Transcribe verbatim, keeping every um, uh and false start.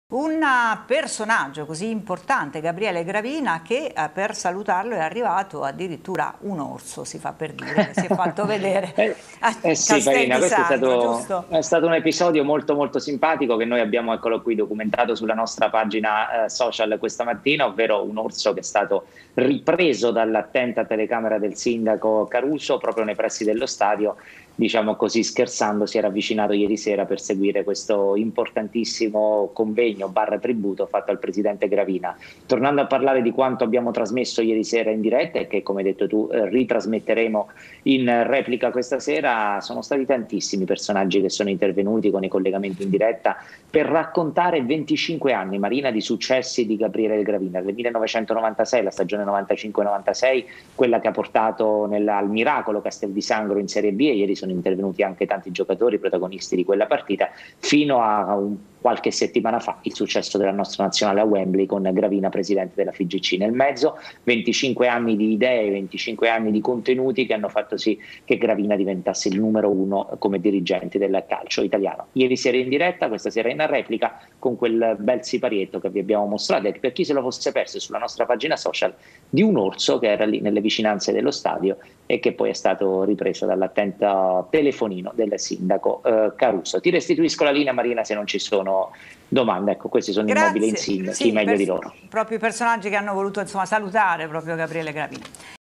Un personaggio così importante, Gabriele Gravina, che eh, per salutarlo è arrivato addirittura un orso, si fa per dire, che si è fatto vedere eh, a eh sì, Castel Farina, di questo è Sangro, stato, giusto? è stato un episodio molto molto simpatico che noi abbiamo, eccolo qui, documentato sulla nostra pagina eh, social questa mattina, ovvero un orso che è stato ripreso dall'attenta telecamera del sindaco Caruso proprio nei pressi dello stadio. Diciamo così, scherzando, si era avvicinato ieri sera per seguire questo importantissimo convegno barra tributo fatto al presidente Gravina. Tornando a parlare di quanto abbiamo trasmesso ieri sera in diretta e che, come hai detto tu, eh, ritrasmetteremo in replica questa sera, sono stati tantissimi personaggi che sono intervenuti con i collegamenti in diretta per raccontare venticinque anni, Marina, di successi di Gabriele Gravina, del millenovecentonovantasei, la stagione novantacinque novantasei, quella che ha portato nel, al miracolo Castel di Sangro in Serie B, e ieri sono intervenuti anche tanti giocatori protagonisti di quella partita, fino a un, qualche settimana fa il successo della nostra nazionale a Wembley con Gravina presidente della F I G C. Nel mezzo venticinque anni di idee, venticinque anni di contenuti che hanno fatto sì che Gravina diventasse il numero uno come dirigente del calcio italiano. Ieri sera in diretta, questa sera in replica, con quel bel siparietto che vi abbiamo mostrato, e per chi se lo fosse perso sulla nostra pagina social, di un orso che era lì nelle vicinanze dello stadio e che poi è stato ripreso dall'attento telefonino del sindaco eh, Caruso. Ti restituisco la linea, Marina, se non ci sono domande. Ecco, questi sono i mobili Grazie. insigne, chi Sì, meglio di pers- loro. proprio i personaggi che hanno voluto insomma salutare proprio Gabriele Gravina.